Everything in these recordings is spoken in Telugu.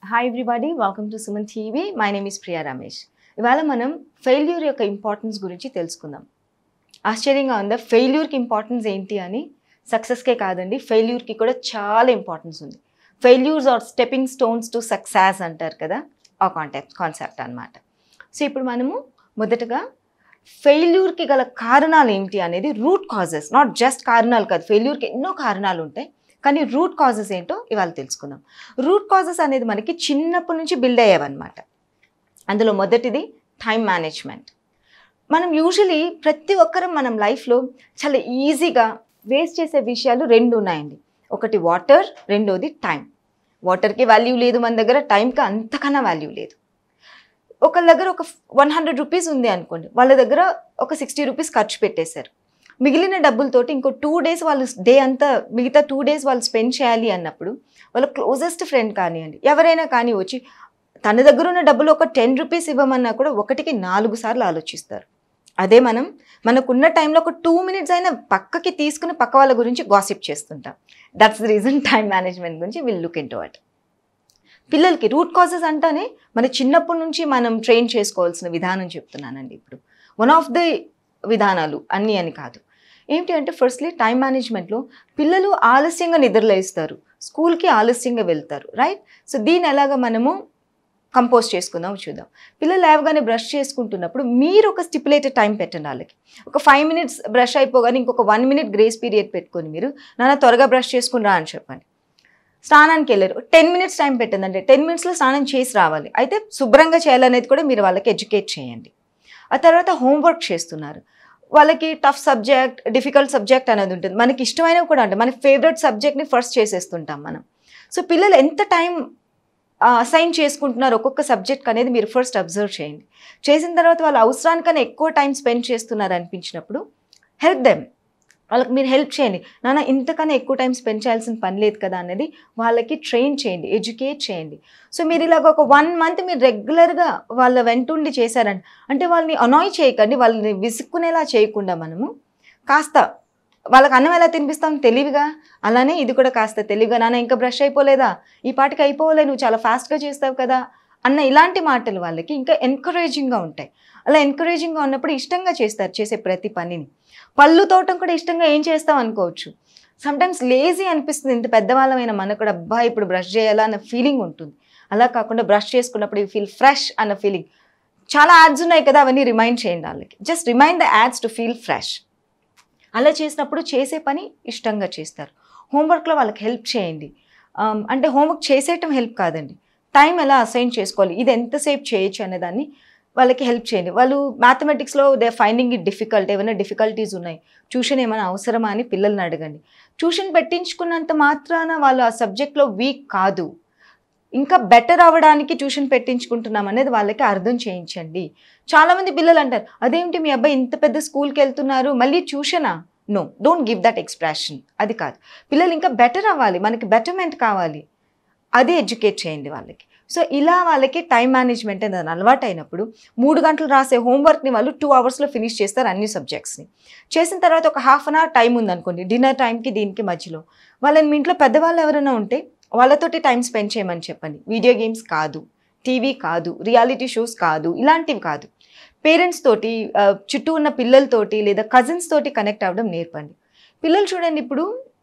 Hi everybody, welcome to SumanTV. My name is Priya Ramesh. ఇవాళ మనం ఫెయిల్యూర్ యొక్క ఇంపార్టెన్స్ గురించి తెలుసుకుందాం. ఆశ్చర్యంగా ఉందా? ఫెయిల్యూర్కి ఇంపార్టెన్స్ ఏంటి అని? సక్సెస్కే కాదండి, ఫెయిల్యూర్కి కూడా చాలా ఇంపార్టెన్స్ ఉంది. Failures are stepping stones to success అంటారు కదా, ఆ కాన్సెప్ట్ అన్నమాట. సో ఇప్పుడు మనము మొదటగా ఫెయిల్యూర్కి గల కారణాలు ఏంటి అనేది, రూట్ కాజెస్, నాట్ జస్ట్ కారణాలు కాదు, ఫెయిల్యూర్కి ఎన్నో కారణాలు ఉంటాయి, కానీ రూట్ కాజెస్ ఏంటో ఇవాళ తెలుసుకుందాం. రూట్ కాజెస్ అనేది మనకి చిన్నప్పటి నుంచి బిల్డ్ అయ్యేవన్నమాట. అందులో మొదటిది టైం మేనేజ్మెంట్. మనం యూజువలీ ప్రతి ఒక్కరం మనం లైఫ్లో చాలా ఈజీగా వేస్ట్ చేసే విషయాలు రెండు ఉన్నాయండి. ఒకటి వాటర్, రెండోది టైం. వాటర్కి వాల్యూ లేదు మన దగ్గర, టైంకి అంతకన్నా వాల్యూ లేదు. ఒకళ్ళ దగ్గర ఒక 100 రూపీస్ ఉంది అనుకోండి, వాళ్ళ దగ్గర ఒక 60 రూపీస్ ఖర్చు పెట్టేశారు. మిగిలిన డబ్బులతోటి ఇంకో 2 డేస్ వాళ్ళు డే అంతా, మిగతా 2 డేస్ వాళ్ళు స్పెండ్ చేయాలి అన్నప్పుడు వాళ్ళ క్లోజెస్ట్ ఫ్రెండ్ కానివ్వండి, ఎవరైనా కానీ వచ్చి తన దగ్గర ఉన్న డబ్బులు ఒక 10 రూపీస్ ఇవ్వమన్నా కూడా ఒకటికి 4 సార్లు ఆలోచిస్తారు. అదే మనకున్న టైంలో ఒక 2 మినిట్స్ అయినా పక్కకి తీసుకుని పక్క వాళ్ళ గురించి గాసిప్ చేస్తుంటాం. That's the reason time management గురించి విల్ లుక్ ఇంటూ ఇట్. పిల్లలకి రూట్ కాజెస్ అంటానే మన చిన్నప్పటి నుంచి మనం ట్రైన్ చేసుకోవాల్సిన విధానం చెప్తున్నానండి. ఇప్పుడు వన్ ఆఫ్ ది విధానాలు, అన్నీ అని కాదు. ఏంటి అంటే, ఫస్ట్లీ టైం మేనేజ్మెంట్లో పిల్లలు ఆలస్యంగా నిద్రలేస్తారు, స్కూల్కి ఆలస్యంగా వెళ్తారు, రైట్? సో దీన్ని ఎలాగ మనము కంపోజ్ చేసుకుందాం చూద్దాం. పిల్లలు లేవగానే బ్రష్ చేసుకుంటున్నప్పుడు మీరు ఒక స్టిపులేటెడ్ టైం పెట్టండి వాళ్ళకి. ఒక 5 మినిట్స్ బ్రష్ అయిపోగానే ఇంకొక 1 మినిట్ గ్రేస్ పీరియడ్ పెట్టుకొని మీరు నాన్న త్వరగా బ్రష్ చేసుకుని రా అని చెప్పండి. స్నానానికి వెళ్ళారు, 10 మినిట్స్ టైం పెట్టిందంటే 10 మినిట్స్లో స్నానం చేసి రావాలి. అయితే శుభ్రంగా చేయాలనేది కూడా మీరు వాళ్ళకి ఎడ్యుకేట్ చేయండి. ఆ తర్వాత హోంవర్క్ చేస్తున్నారు, వాళ్ళకి టఫ్ సబ్జెక్ట్, డిఫికల్ట్ సబ్జెక్ట్ అనేది ఉంటుంది. మనకి ఇష్టమైనవి కూడా అంటే మనకి ఫేవరెట్ సబ్జెక్ట్ని ఫస్ట్ చేసేస్తుంటాం మనం. సో పిల్లలు ఎంత టైం అసైన్ చేసుకుంటున్నారు ఒక్కొక్క సబ్జెక్ట్ అనేది మీరు ఫస్ట్ అబ్జర్వ్ చేయండి. చేసిన తర్వాత వాళ్ళు అవసరానికన్నా ఎక్కువ టైం స్పెండ్ చేస్తున్నారు అనిపించినప్పుడు హెల్ప్ దెమ్. వాళ్ళకి మీరు హెల్ప్ చేయండి. నాన్న ఇంతకన్నా ఎక్కువ టైం స్పెండ్ చేయాల్సిన పని లేదు కదా అనేది వాళ్ళకి ట్రైన్ చేయండి, ఎడ్యుకేట్ చేయండి. సో మీరు ఇలాగ ఒక 1 మంత్ మీరు రెగ్యులర్గా వాళ్ళ వెంటుండి చేశారండి అంటే వాళ్ళని అనాయ్ చేయకండి, వాళ్ళని విసుక్కునేలా చేయకుండా మనము కాస్త వాళ్ళకి అన్నం ఎలా తినిపిస్తాం తెలివిగా, అలానే ఇది కూడా కాస్త తెలివిగా, నాన్న ఇంకా బ్రష్ అయిపోలేదా, ఈ పాటికి అయిపోలే, నువ్వు చాలా ఫాస్ట్గా చేస్తావు కదా అన్న ఇలాంటి మాటలు వాళ్ళకి ఇంకా ఎంకరేజింగ్గా ఉంటాయి. అలా ఎంకరేజింగ్గా ఉన్నప్పుడు ఇష్టంగా చేస్తారు చేసే ప్రతి పనిని. పళ్ళు తోటం కూడా ఇష్టంగా ఏం చేస్తాం అనుకోవచ్చు. సమ్టైమ్స్ లేజీ అనిపిస్తుంది, ఇంత పెద్దవాళ్ళమైన మనకు కూడా అబ్బా ఇప్పుడు బ్రష్ చేయాలా అన్న ఫీలింగ్ ఉంటుంది. అలా కాకుండా బ్రష్ చేసుకున్నప్పుడు యూ ఫీల్ ఫ్రెష్ అన్న ఫీలింగ్. చాలా యాడ్స్ ఉన్నాయి కదా, అవన్నీ రిమైండ్ చేయండి వాళ్ళకి. Just remind the ads to feel fresh. అలా చేసినప్పుడు చేసే పని ఇష్టంగా చేస్తారు. హోంవర్క్లో వాళ్ళకి హెల్ప్ చేయండి. అంటే హోంవర్క్ చేసేయటం హెల్ప్ కాదండి, టైం ఎలా అసైన్ చేసుకోవాలి, ఇది ఎంతసేపు చేయొచ్చు అనేదాన్ని వాళ్ళకి హెల్ప్ చేయండి. వాళ్ళు మ్యాథమెటిక్స్లో దే ఫైండింగ్ ఇట్ డిఫికల్ట్, ఏమైనా డిఫికల్టీస్ ఉన్నాయి, ట్యూషన్ ఏమైనా అవసరమా అని పిల్లల్ని అడగండి. ట్యూషన్ పెట్టించుకున్నంత మాత్రాన వాళ్ళు ఆ సబ్జెక్ట్లో వీక్ కాదు, ఇంకా బెటర్ అవ్వడానికి ట్యూషన్ పెట్టించుకుంటున్నాం అనేది వాళ్ళకి అర్థం చేయించండి. చాలామంది పిల్లలు అంటారు, అదేంటి మీ అబ్బాయి ఇంత పెద్ద స్కూల్కి వెళ్తున్నారు మళ్ళీ ట్యూషనా? No, don't give that expression. అది కాదు, పిల్లలు ఇంకా బెటర్ అవ్వాలి, మనకి బెటర్మెంట్ కావాలి, అది ఎడ్యుకేట్ చేయండి వాళ్ళకి. సో ఇలా వాళ్ళకి టైం మేనేజ్మెంట్ అనేది అలవాటు అయినప్పుడు 3 గంటలు రాసే హోంవర్క్ని వాళ్ళు 2 అవర్స్లో ఫినిష్ చేస్తారు అన్ని సబ్జెక్ట్స్ని. చేసిన తర్వాత ఒక ½ అన్ అవర్ టైం ఉందనుకోండి, డిన్నర్ టైంకి దీనికి మధ్యలో వాళ్ళని మీ ఇంట్లో పెద్దవాళ్ళు ఎవరైనా ఉంటే వాళ్ళతోటి టైం స్పెండ్ చేయమని చెప్పండి. వీడియో గేమ్స్ కాదు, టీవీ కాదు, రియాలిటీ షోస్ కాదు, ఇలాంటివి కాదు. పేరెంట్స్ తోటి, చుట్టూ ఉన్న పిల్లలతోటి లేదా కజిన్స్ తోటి కనెక్ట్ అవ్వడం నేర్పండి. పిల్లలు చూడండి ఇప్పుడు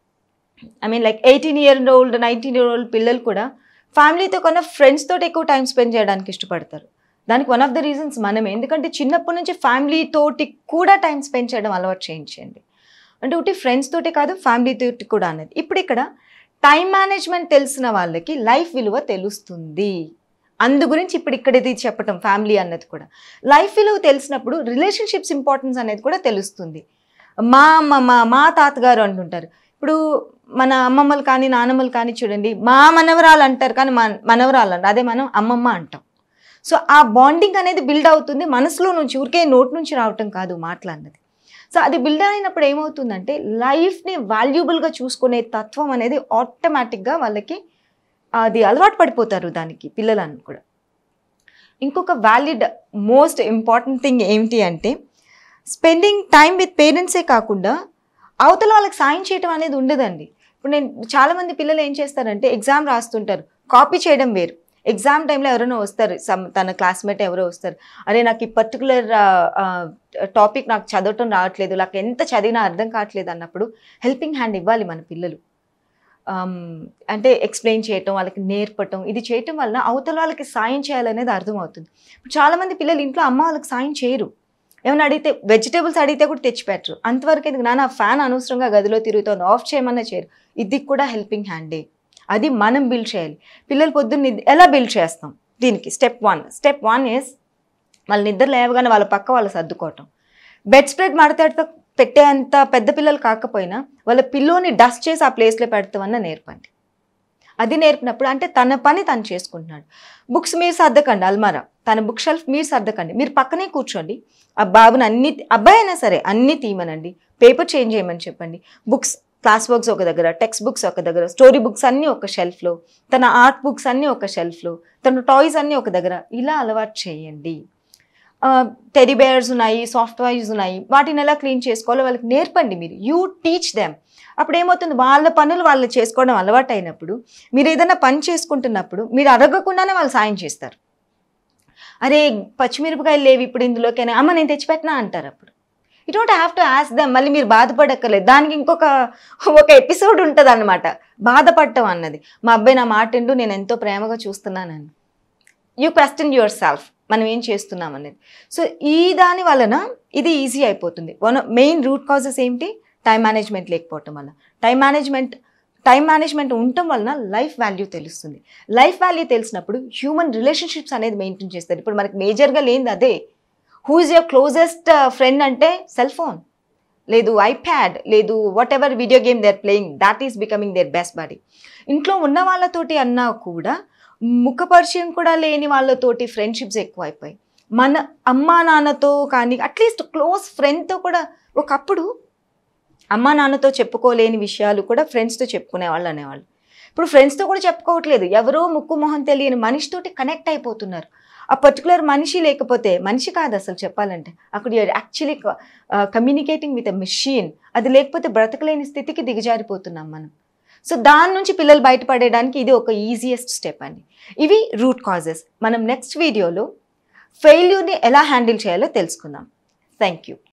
like 18 year old 19 year old పిల్లలు కూడా ఫ్యామిలీతో కన్నా ఫ్రెండ్స్ తోటి ఎక్కువ టైం స్పెండ్ చేయడానికి ఇష్టపడతారు. దానికి వన్ ఆఫ్ ద రీజన్స్ మనమే. ఎందుకంటే చిన్నప్పటి నుంచి ఫ్యామిలీ తోటి కూడా టైం స్పెండ్ చేయడం అలవాటు చేయించండి. అంటే ఒకటి ఫ్రెండ్స్ తోటి కాదు, ఫ్యామిలీ తోటి కూడా అనేది. ఇప్పుడు ఇక్కడ టైం మేనేజ్మెంట్ తెలిసిన వాళ్ళకి లైఫ్ విలువ తెలుస్తుంది. అందు గురించి ఇప్పుడు ఇది చెప్పటం, ఫ్యామిలీ అన్నది కూడా. లైఫ్ విలువ తెలిసినప్పుడు రిలేషన్షిప్స్ ఇంపార్టెన్స్ అనేది కూడా తెలుస్తుంది. మా అమ్మమ్మ, మా తాతగారు అంటుంటారు. ఇప్పుడు మన అమ్మమ్మలు కానీ నానమ్మలు కానీ చూడండి, మా మనవరాలు అంటారు కానీ మనవరాలు అంటారు, అదే మనం అమ్మమ్మ అంటాం. సో ఆ బాండింగ్ అనేది బిల్డ్ అవుతుంది మనసులో నుంచి, ఊరికే నోట్ నుంచి రావటం కాదు మాట్లాడినది. సో అది బిల్డ్ అయినప్పుడు ఏమవుతుందంటే లైఫ్ని వాల్యుబుల్గా చూసుకునే తత్వం అనేది ఆటోమేటిక్గా వాళ్ళకి అది అలవాటు పడిపోతారు దానికి, పిల్లలను కూడా. ఇంకొక వ్యాలిడ్ మోస్ట్ ఇంపార్టెంట్ థింగ్ ఏమిటి అంటే, స్పెండింగ్ టైం విత్ పేరెంట్సే కాకుండా అవతల వాళ్ళకి సాయం చేయడం అనేది ఉండదండి. ఇప్పుడు నేను చాలామంది పిల్లలు ఏం చేస్తారంటే ఎగ్జామ్ రాస్తుంటారు, కాపీ చేయడం వేరు, ఎగ్జామ్ టైంలో ఎవరైనా వస్తారు, తన క్లాస్మేట్ ఎవరో వస్తారు, అరే నాకు ఈ పర్టికులర్ టాపిక్ నాకు చదవటం రావట్లేదు, నాకు ఎంత చదివినా అర్థం కావట్లేదు అన్నప్పుడు హెల్పింగ్ హ్యాండ్ ఇవ్వాలి మన పిల్లలు. అంటే ఎక్స్ప్లెయిన్ చేయటం, వాళ్ళకి నేర్పటం, ఇది చేయటం వల్ల అవతల వాళ్ళకి సాయం చేయాలనేది అర్థమవుతుంది. ఇప్పుడు చాలామంది పిల్లలు ఇంట్లో అమ్మ వాళ్ళకి సాయం చేయరు. ఏమైనా అడిగితే వెజిటేబుల్స్ అడిగితే కూడా తెచ్చిపెట్టరు. అంతవరకు ఎందుకు నాన్న ఫ్యాన్ అనవసరంగా గదిలో తిరుగుతోంది ఆఫ్ చేయమన్నా చేయరు. ఇది కూడా హెల్పింగ్ హ్యాండే. అది మనం బిల్డ్ చేయాలి. పిల్లలు పొద్దున్న ఎలా బిల్డ్ చేస్తాం దీనికి? స్టెప్ వన్ ఈజ్ వాళ్ళ నిద్ర లేవగానే వాళ్ళ పక్క వాళ్ళు సర్దుకోవటం. బెడ్ స్ప్రెడ్ మడతతో పెట్టేంత పెద్ద పిల్లలు కాకపోయినా వాళ్ళ పిల్లోని డస్ట్ చేసి ఆ ప్లేస్లో పెడతామన్నా నేర్పండి. అది నేర్పినప్పుడు అంటే తన పని తను చేసుకుంటున్నాడు. బుక్స్ మీరు సర్దకండి, అల్మారా తన బుక్ షెల్ఫ్ మీరు సర్దకండి, మీరు పక్కనే కూర్చోండి. ఆ బాబుని అబ్బాయి అయినా సరే అన్నీ తీయమనండి, పేపర్ చేంజ్ చేయమని చెప్పండి. బుక్స్, క్లాస్ వర్క్స్ ఒక దగ్గర, టెక్స్ట్ బుక్స్ ఒక దగ్గర, స్టోరీ బుక్స్ అన్నీ ఒక షెల్ఫ్లో, తన ఆర్ట్ బుక్స్ అన్నీ ఒక షెల్ఫ్లో, తన టాయ్స్ అన్నీ ఒక దగ్గర, ఇలా అలవాటు చేయండి. టెడీ బేర్స్ ఉన్నాయి, సాఫ్ట్ టాయ్స్ ఉన్నాయి, వాటిని ఎలా క్లీన్ చేసుకోవాలో వాళ్ళకి నేర్పండి. మీరు యూ టీచ్ దెమ్. అప్పుడు ఏమవుతుంది, వాళ్ళ పనులు వాళ్ళు చేసుకోవడం అలవాటు అయినప్పుడు మీరు ఏదైనా పని చేసుకుంటున్నప్పుడు మీరు అడగకుండానే వాళ్ళు సాయం చేస్తారు. అరే పచ్చిమిరపకాయలు లేవు ఇప్పుడు ఇందులోకైనా, అమ్మ నేను తెచ్చిపెట్టినా అంటారు. అప్పుడు you don't have to ask them. మళ్ళీ మీరు బాధపడక్కర్లేదు. దానికి ఒక ఎపిసోడ్ ఉంటుంది అన్నమాట, బాధపడటం అన్నది. మా అబ్బాయి నా మాట వింటూ నేను ఎంతో ప్రేమగా చూస్తున్నానని. యూ క్వశ్చన్ యువర్ సెల్ఫ్, మనం ఏం చేస్తున్నాం అనేది. సో ఈ దాని వలన ఇది ఈజీ అయిపోతుంది. మెయిన్ రూట్ కాజెస్ ఏంటి? టైం మేనేజ్మెంట్ లేకపోవటం వల్ల. టైం మేనేజ్మెంట్ ఉండటం వలన లైఫ్ వాల్యూ తెలుస్తుంది. లైఫ్ వాల్యూ తెలిసినప్పుడు హ్యూమన్ రిలేషన్షిప్స్ అనేది మెయింటైన్ చేస్తారు. ఇప్పుడు మనకి మేజర్గా లేనిది అదే. Who is your closest friend అంటే సెల్ ఫోన్, లేదు ఐప్యాడ్, లేదు whatever video game they are playing, that is becoming their best buddy. ఇంట్లో ఉన్న వాళ్ళతోటి అన్నా కూడా ముఖ పరిచయం కూడా లేని వాళ్ళతోటి ఫ్రెండ్షిప్స్ ఎక్కువైపోయి, మన అమ్మా నాన్నతో కానీ అట్లీస్ట్ క్లోజ్ ఫ్రెండ్తో కూడా ఒకప్పుడు అమ్మా నాన్నతో చెప్పుకోలేని విషయాలు కూడా ఫ్రెండ్స్తో చెప్పుకునేవాళ్ళు అనేవాళ్ళు. ఇప్పుడు ఫ్రెండ్స్తో కూడా చెప్పుకోవట్లేదు. ఎవరో ముక్కు మొహం తెలియని మనిషితోటి కనెక్ట్ అయిపోతున్నారు. ఆ పర్టికులర్ మనిషి లేకపోతే మనిషి కాదు అసలు చెప్పాలంటే, అక్కడ you're actually communicating with a machine. అది లేకపోతే బ్రతకలేని స్థితికి దిగజారిపోతున్నాం మనం. సో దాని నుంచి పిల్లలు బయటపడేయడానికి ఇది ఒక ఈజియెస్ట్ స్టెప్ అండి. ఇవి రూట్ కాజెస్. మనం నెక్స్ట్ వీడియోలో ఫెయిల్యూర్ని ఎలా హ్యాండిల్ చేయాలో తెలుసుకుందాం. Thank you.